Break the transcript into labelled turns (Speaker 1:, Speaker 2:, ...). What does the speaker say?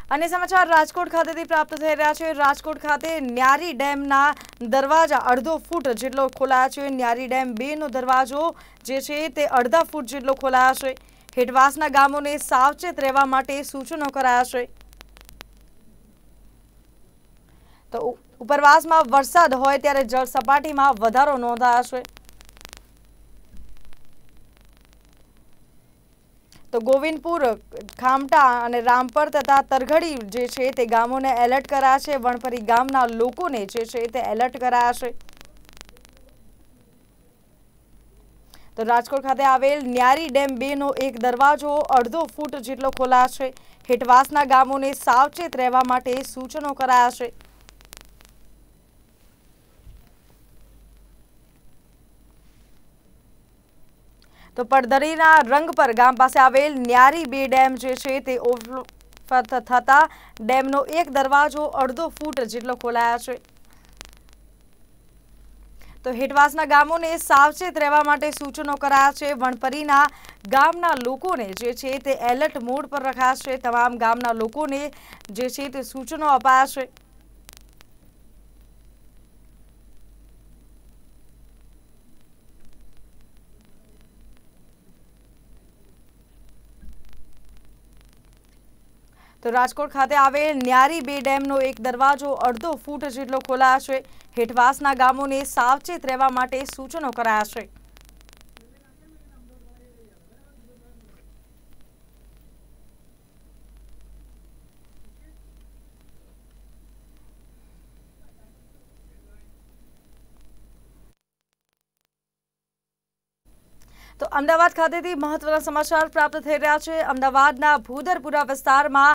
Speaker 1: અને સમાચાર રાજકોટ ખાતેથી પ્રાપ્ત થઈ રહ્યા છે। રાજકોટ ખાતે ન્યારી ડેમના દરવાજા અડધો ફૂટ જેટલો ખોલાયા છે। ન્યારી ડેમ 2 નો દરવાજો જે છે તે અડધા ફૂટ જેટલો ખોલાયા છે। હેઠવાસના ગામોને સાવચેત રહેવા માટે સૂચનો કરાયા છે। તો ઉપરવાસમાં વરસાદ હોય ત્યારે જળ સપાટીમાં વધારો નોંધાયો છે। तो गोविंदपुर, खामटा અને રામપર તથા તરઘડી જે છે તે ગામોને એલર્ટ કરાયા છે। વણપરી ગામના લોકોને જે છે તે એલર્ટ કરાયા છે। તો રાજકોટ ખાતે આવેલ ન્યારી ડેમ 2 નો એક દરવાજો અડધો ફૂટ જેટલો ખોલાયો છે। હેઠવાસના ગામોને સાવચેત રહેવા માટે સૂચનો કરાયા છે। तो પડદરીના રંગપર ગામ પાસે આવેલ ન્યારી 2 ડેમ જે છે તે ઓવરફ્લો થતા ડેમનો એક દરવાજો અડધો ફૂટ જેટલો ખોલાયો છે। તો હેઠવાસના ગામોને સાવચેત રહેવા માટે સૂચનો કરાયા છે। વણપરીના ગામના લોકોને જે છે તે એલર્ટ મોડ પર રખાયા છે। તમામ ગામના લોકોને જે છે તે સૂચનો અપાયા છે। तो राजकोट खाते आवेल न्यारी 2 डेमनो एक दरवाजो अर्धो फूट जेटलो खोलायो छे। हेठवासना गामोने सावचेत रहेवा माटे सूचनो कराया छे। तो अमदावाद खातेथी महत्वना समाचार प्राप्त थई रह्या छे। अमदावादना भूदरपुरा विस्तारमां